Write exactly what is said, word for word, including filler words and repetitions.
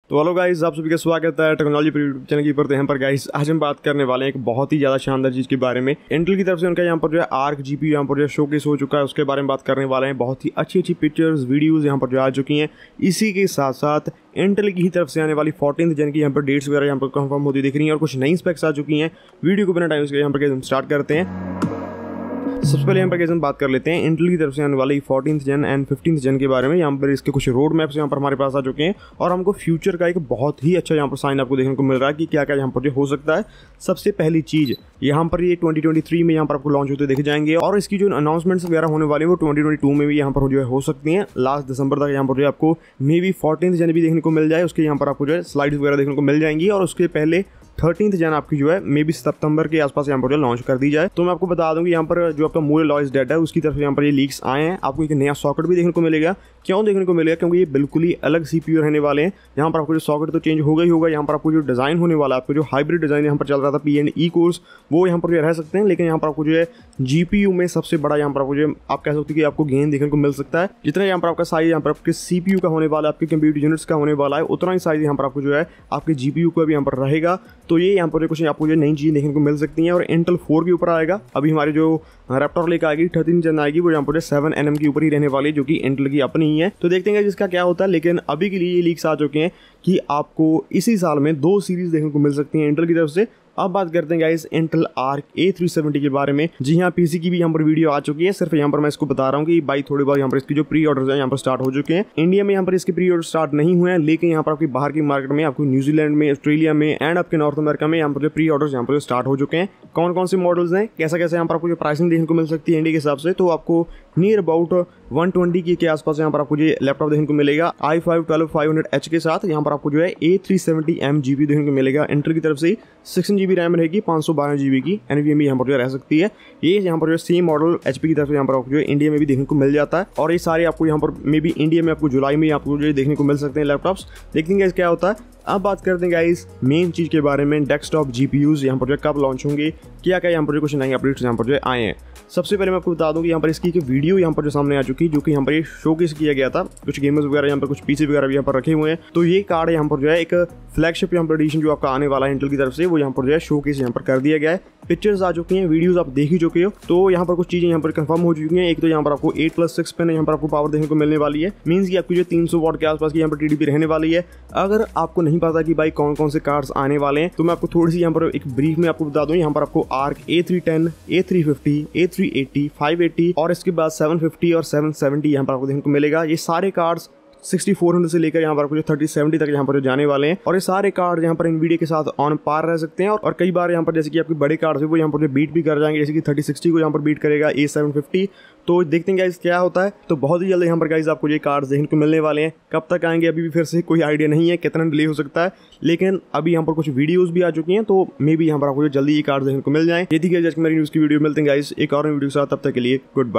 तो hello guys, आप सभी का स्वागत है टेक्नोलॉजी पर यूट्यूब चैनल की पर यहाँ पर गाइस आज हम बात करने वाले हैं एक बहुत ही ज़्यादा शानदार चीज़ के बारे में। इंटेल की तरफ से उनका यहाँ पर जो है आर्क जीपीयू यहाँ पर जो है शोकेस हो चुका है, उसके बारे में बात करने वाले हैं। बहुत ही अच्छी अच्छी पिक्चर्स वीडियोज़ यहाँ पर जो आ चुकी हैं। इसी के साथ साथ इंटेल की ही तरफ से आने वाली फोर्टीन जन की यहाँ पर डेट्स वगैरह यहाँ पर कंफर्म होती दिख रही हैं और कुछ नई स्पेक्स आ चुकी हैं। वीडियो को बिना टाइम से यहाँ पर स्टार्ट करते हैं। सबसे पहले यहाँ पर कैसे हम बात कर लेते हैं इंटेल की तरफ से आने वाली फोर्टीन जन एंड फिफ्टीन जन के बारे में। यहाँ पर इसके कुछ रोड मैप्स यहाँ पर हमारे पास आ चुके हैं और हमको फ्यूचर का एक बहुत ही अच्छा यहाँ पर साइन आपको देखने को मिल रहा है कि क्या क्या यहाँ पर जो हो सकता है। सबसे पहली चीज़ यहाँ पर ये ट्वेंटी ट्वेंटी थ्री में यहाँ पर आपको लॉन्च होते देखे जाएंगे और इसकी जो अनाउंसमेंट्स वगैरह होने वाली है वो ट्वेंटी ट्वेंटी टू में भी यहाँ पर जो है हो सकती हैं। लास्ट दिसंबर तक यहाँ पर जो है आपको मे बी फोर्टीन जन भी देखने को मिल जाए, उसके यहाँ पर आपको जो है स्लाइड्स वगैरह देखने को मिल जाएंगी और उसके पहले थर्टीन जन आपकी जो है मे बी सितंबर के आसपास यहाँ पर जो लॉन्च कर दी जाए। तो मैं आपको बता दूं कि यहाँ पर जो आपका मूल लॉइस डेटा है उसकी तरफ से यहाँ पर ये लीक्स आए हैं। आपको एक नया सॉकेट भी देखने को मिलेगा। क्यों देखने को मिलेगा? क्योंकि ये बिल्कुल ही अलग सीपीयू रहने वाले हैं। यहाँ पर आपको जो सॉकेट तो चेंज होगा ही होगा, यहाँ पर आपको जो डिज़ाइन होने वाला है, आपको जो हाइब्रिड डिज़ाइन यहाँ पर चल रहा था पी एंड ई कोर्स, वो यहाँ पर जो रह सकते हैं। लेकिन यहाँ पर आपको जो है जीपीयू में सबसे बड़ा यहाँ पर आपको जो आप कह सकते हैं कि आपको गेन देखने को मिल सकता है। जितना यहाँ पर आपका साइज यहाँ पर आपके सीपीयू का होने वाला है, आपके कंप्यूटर यूनिट्स का होने वाला है, उतना ही साइज यहाँ पर आपको जो है आपके जीपीयू का भी यहाँ पर रहेगा। तो ये यहाँ पर कुछ आपको जो नई चीज़ देखने को मिल सकती हैं और इंटेल फोर के ऊपर आएगा। अभी हमारी जो रैप्टर लेकर आएगी थर्टीन जन आएगी वो यहाँ पर सेवन एन एम के ऊपर ही रहने वाली है, जो कि इंटेल की अपनी ही है। तो देखते हैं जिसका क्या होता है। लेकिन अभी के लिए ये लीक्स आ चुके हैं कि आपको इसी साल में दो सीरीज देखने को मिल सकती हैं इंटेल की तरफ से। अब बात करते हैं guys Intel Arc A three seventy के बारे में। जी हाँ, पीसी की भी यहाँ पर वीडियो आ चुकी है। सिर्फ यहाँ पर मैं इसको बता रहा हूँ कि भाई थोड़ी बहुत यहाँ पर इसकी जो प्री ऑर्डर है यहाँ पर स्टार्ट हो चुके हैं। इंडिया में यहाँ पर इसके प्री ऑर्डर स्टार्ट नहीं हुए हैं, लेकिन यहाँ पर आपकी बाहर की मार्केट में आपको न्यूजीलैंड में, ऑस्ट्रेलिया में एंड आपके नॉर्थ अमेरिका में यहाँ पर जो प्री ऑर्डर यहाँ पर स्टार्ट हो चुके हैं। कौन कौन से मॉडल्स हैं, कैसा कैसे यहाँ पर आपको जो प्राइसिंग देखने को मिल सकती है इंडिया के हिसाब से, तो आपको नियर अबाउट वन ट्वेंटी के आसपास यहाँ पर आपको जो लैपटॉप देखने को मिलेगा i five twelve five hundred H के साथ। यहाँ पर आपको जो है A three seventy M G B देखने को मिलेगा इंटेल की तरफ से। सिक्सटीन जी बी रैम रहेगी, पाँच सौ बारह जी बी की एनवीएमई यहाँ पर जो रह सकती है। ये यहाँ पर जो सेम मॉडल एचपी की तरफ से यहाँ पर आपको जो इंडिया में भी देखने को मिल जाता है और ये सारे आपको यहाँ पर मे बी इंडिया में आपको जुलाई में आपको जो देखने को मिल सकते हैं लैपटॉप्स। देखते हैं क्या होता है। अब बात करते हैं गाइस मेन चीज़ के बारे में, डेस्कटॉप जीपीयूज यहाँ पर जो कब लॉन्च होंगे, क्या क्या यहाँ पर जो कुछ नए अपडेट्स यहाँ पर जो आए हैं। सबसे पहले मैं आपको बता दूं कि यहाँ पर इसकी एक वीडियो यहाँ पर जो सामने आ चुकी है, जो कि यहाँ पर ये शोकेस किया गया था। कुछ गेमर्स वगैरह यहाँ पर, कुछ पीसी वगैरह भी यहाँ पर रखे हुए हैं। तो ये कार्ड यहाँ पर जो है एक फ्लैगशिप यहाँ पर एडिशन जो आपका आने वाला है इंटेल की तरफ से, वो यहाँ पर जो है शोकेस यहाँ पर कर दिया गया है। पिक्चर्स आ चुकी हैं, वीडियोस आप देख ही चुके हो। तो यहाँ पर कुछ चीज़ें यहाँ पर कंफर्म हो चुकी हैं। एक तो यहाँ पर आपको एट प्लस सिक्स पेन यहाँ पर आपको पावर देखने को मिलने वाली है। मीन्स की आपकी जो तीन सौ वॉट के आसपास की यहाँ पर टीडीपी रहने वाली है। अगर आपको नहीं पता कि भाई कौन कौन से कार्ड्स आने वाले हैं, तो मैं आपको थोड़ी सी यहाँ पर एक ब्रीफ में आपको बता दूं। यहाँ पर आपको Arc A three ten, A three fifty, A three eighty, five eighty और इसके बाद सेवन फिफ्टी और सेवन सेवेंटी यहाँ पर आपको देखने को मिलेगा। ये सारे कार्ड्स सिक्सटी फोर हंड्रेड से लेकर यहाँ पर आपको जो थर्टी सेवेंटी तक यहाँ पर जो जाने वाले हैं और ये सारे कार्ड यहाँ पर एनवीडिया के साथ ऑन पार रह सकते हैं। और, और कई बार यहाँ पर जैसे कि आपके बड़े कार्ड्स है वो यहाँ पर जो बीट भी कर जाएंगे, जैसे कि थर्टी सिक्सटी को यहाँ पर बीट करेगा ए सेवन फिफ्टी। तो देखते हैं गाइस क्या होता है। तो बहुत ही जल्द यहाँ पर गाइस आपको ये कार्ड्स देखने को मिलने वाले हैं। कब तक आएंगे अभी भी फिर से कोई आइडिया नहीं है, कितना डिले हो सकता है। लेकिन अभी यहाँ पर कुछ वीडियोस भी आ चुकी हैं, तो मे बी यहाँ पर आपको जल्दी ये कार्ड्स देखने को मिल जाए। ये थी गाइस मेरी न्यूज़ की वीडियो। मिलते हैं गाइस एक और वीडियो के साथ, तब तक के लिए गुड बाय।